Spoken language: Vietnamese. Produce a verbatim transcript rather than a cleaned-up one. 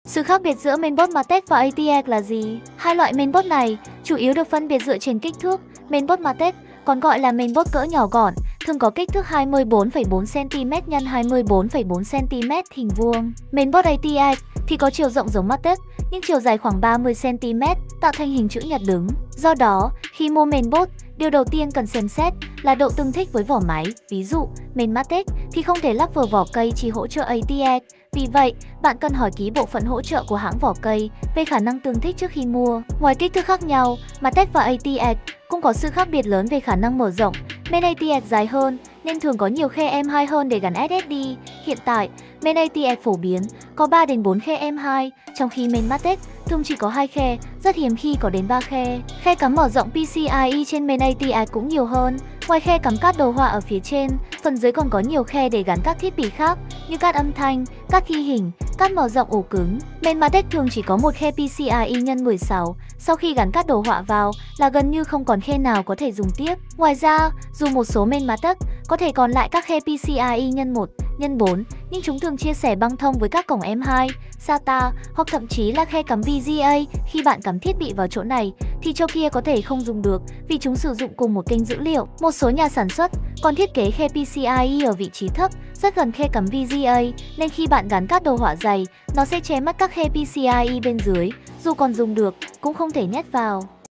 Sự khác biệt giữa mainboard Matek và a tê x là gì? Hai loại mainboard này chủ yếu được phân biệt dựa trên kích thước. Mainboard Matek, còn gọi là mainboard cỡ nhỏ gọn, thường có kích thước hai mươi bốn phẩy bốn xăng-ti-mét x hai mươi bốn phẩy bốn xăng-ti-mét hình vuông. Mainboard a tê x thì có chiều rộng giống Matek, nhưng chiều dài khoảng ba mươi xăng-ti-mét, tạo thành hình chữ nhật đứng. Do đó, khi mua mainboard, điều đầu tiên cần xem xét là độ tương thích với vỏ máy. Ví dụ, main Matek thì không thể lắp vào vỏ cây, chỉ hỗ trợ a tê x. Vì vậy, bạn cần hỏi kỹ bộ phận hỗ trợ của hãng vỏ cây về khả năng tương thích trước khi mua. Ngoài kích thước khác nhau, Matek và a tê x cũng có sự khác biệt lớn về khả năng mở rộng. Main a tê x dài hơn nên thường có nhiều khe em hai hơn để gắn ét ét đê. Hiện tại, main a tê x phổ biến có ba đến bốn khe em hai, trong khi main Matek thường chỉ có hai khe, rất hiếm khi có đến ba khe. Khe cắm mở rộng pê xê i e trên main a tê x cũng nhiều hơn. Ngoài khe cắm card đồ họa ở phía trên, phần dưới còn có nhiều khe để gắn các thiết bị khác như card âm thanh, card ghi hình, card mở rộng ổ cứng. Main Matek thường chỉ có một khe pê xê i e nhân mười sáu, sau khi gắn card đồ họa vào là gần như không còn khe nào có thể dùng tiếp. Ngoài ra, dù một số main Matek có thể còn lại các khe pê xê i e nhân một, nhân bốn, nhưng chúng thường chia sẻ băng thông với các cổng em hai, SATA hoặc thậm chí là khe cắm vê giê a. Khi bạn cắm thiết bị vào chỗ này thì chỗ kia có thể không dùng được vì chúng sử dụng cùng một kênh dữ liệu. Một số nhà sản xuất còn thiết kế khe pê xê i e ở vị trí thấp, rất gần khe cắm vê giê a, nên khi bạn gắn card đồ họa dày, nó sẽ che mất các khe pê xê i e bên dưới, dù còn dùng được cũng không thể nhét vào.